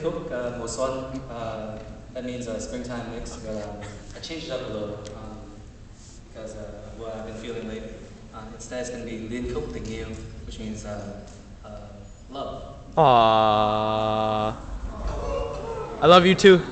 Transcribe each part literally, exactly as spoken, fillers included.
Khuc uh, mùa xuân. Uh, that means a springtime mix. But uh, I changed it up a little um, because uh, what I've been feeling lately. Uh, instead, it's going to be Lien Khuc Tình Yêu, which means uh, uh, love. Aww. I love you too.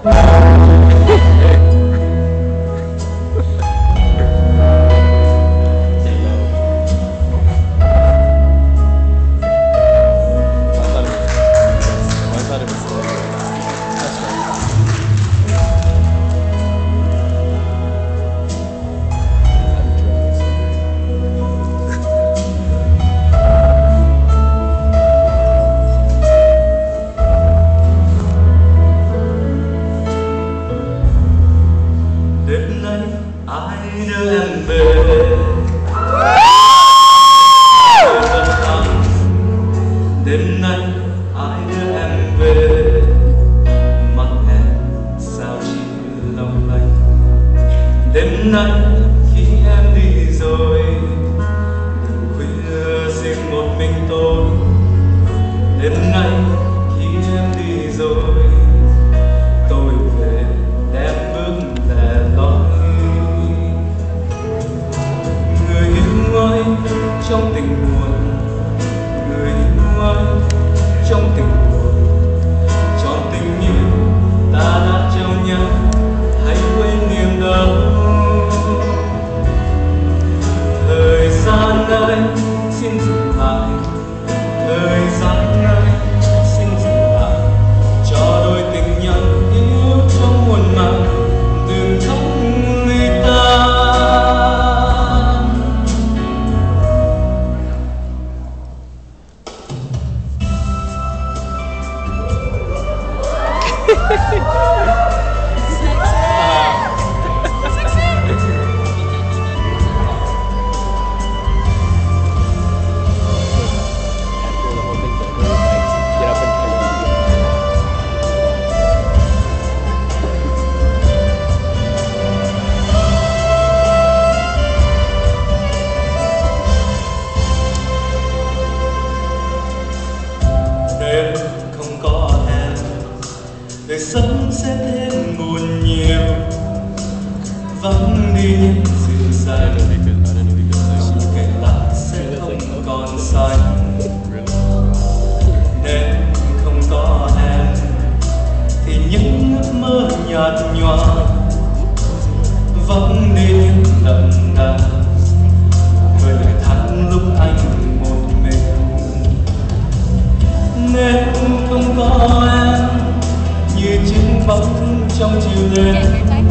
Đêm nay ai đưa em về, mắt em sao chỉ long lanh. Đêm nay khi em đi rồi, khuya riêng một mình tôi. Đêm nay khi em đi rồi, tôi về đem bước lẻ loi. Người yêu ơi trong tình buồn, người yêu ơi trong tình buồn, trọn tình yêu ta đã trao nhau, hãy quên niềm đau. Thời gian ơi xin dừng lại, thời gian ơi xin dừng lại, cho đôi tình nhân yêu trong muôn màng, đừng khóc ly tan. Nếu không có em, đời sống sẽ thêm buồn nhiều, vắng đi những dịu dàng, cây lá sẽ không còn xanh. Nếu không có em, thì những ước mơ nhạt nhòa, vắng đi những đậm đà, với lời thắt lúc anh một mình. Nếu không có em, như chiếc bóng trong chiều đêm,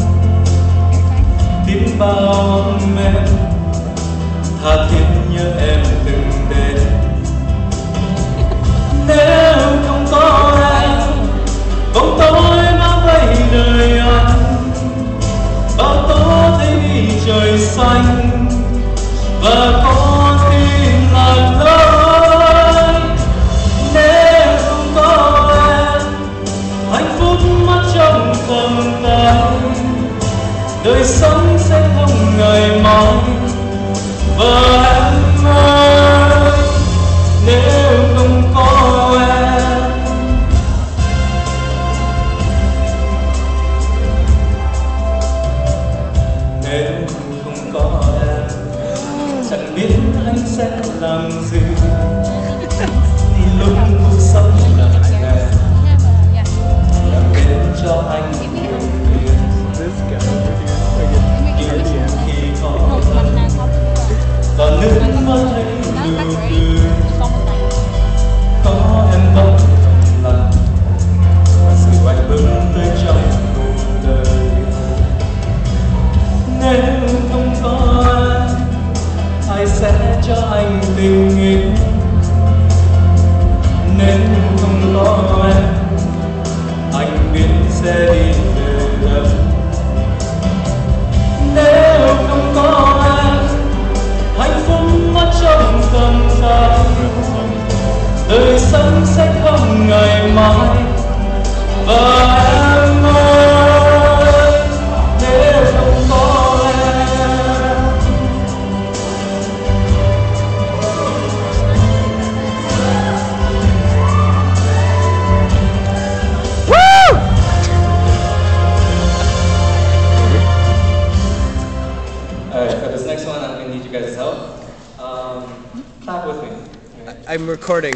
biết bao em tha thiết nhớ em từng đêm. Nếu không có em, bóng tối bao vây đời anh, bao tố thấy trời xanh và con tim lạc lối. Nếu không có em, hạnh phúc mất trong tầm tay, đời sống sẽ không ngày mai. Và em ơi, nếu không có em, nếu không có em, chẳng biết anh sẽ làm gì lúc cuộc sống là này, làm đến cho anh điều kiện. Khi có thân và nước mắt thấy lưu tư, có em vẫn thầm lặng và sự anh bừng tới trong cuộc đời. Nếu không có em, ai sẽ cho anh tình yêu? Nếu không có em, anh biết sẽ đi về đâu. Nếu không có em, hạnh phúc mất trong tầm tay, đời sống sẽ không ngày mai. Và em ơi, nếu không có em, I'm recording.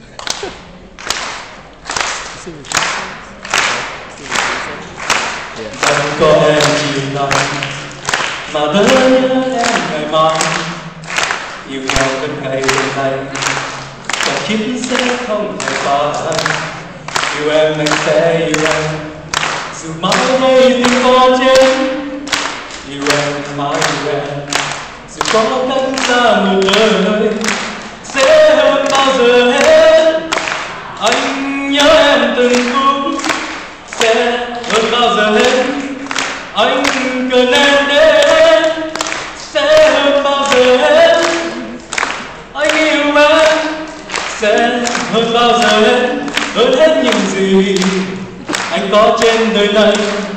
Anh có em chiều nay mà đỡ nhớ em ngày mai, yêu nhau đến ngày hôm nay và kiếp sẽ không thể phai. Yêu em anh sẽ yêu em dù mãi đây tình có chết, yêu em mãi yêu em dù có cách xa một đời, sẽ hơn bao giờ hết. Anh nhớ em từng phút, sẽ hơn bao giờ hết. Anh cần em đến, sẽ hơn bao giờ hết. Anh yêu em, sẽ hơn bao giờ hết, hơn hết những gì anh có trên đời này.